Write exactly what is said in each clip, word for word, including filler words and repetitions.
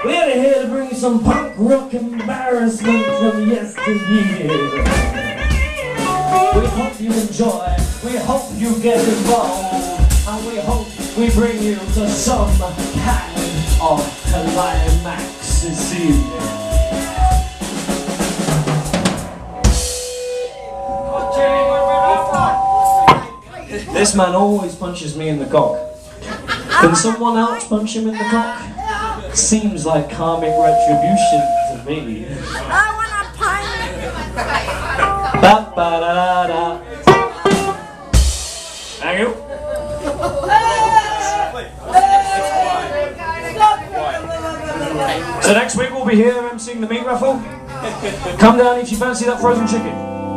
We're here to bring you some punk rock embarrassment from yesteryear. We hope you enjoy, we hope you get involved, and we hope we bring you to some kind of climax this evening. This man always punches me in the cock. Can someone else punch him in the cock? Seems like karmic retribution to me. I want a pint. Ba ba da da da. Thank you. So next week we'll be here emceeing the meat raffle. Come down if you fancy that frozen chicken.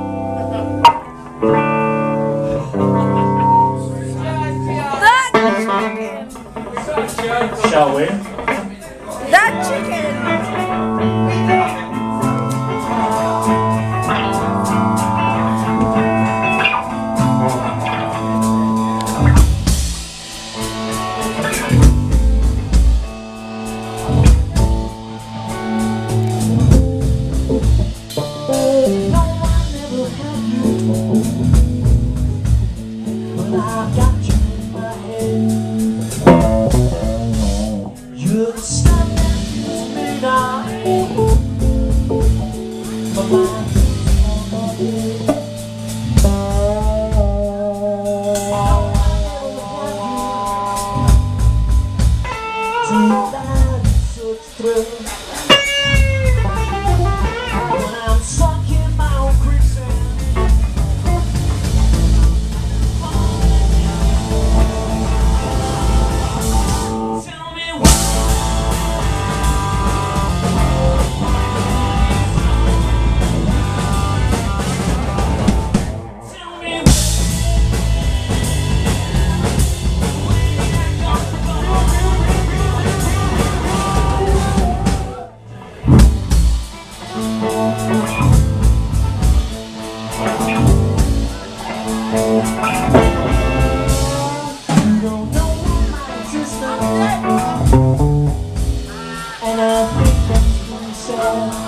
Shall we? That chicken! No one ever had you, but I got you in my head. You're standing to me now, but my dreams are dead. Deep down, such thrill. When I'm stuck in my own quicksand. Tell me why. You don't know my existence, and I think that's pretty sad.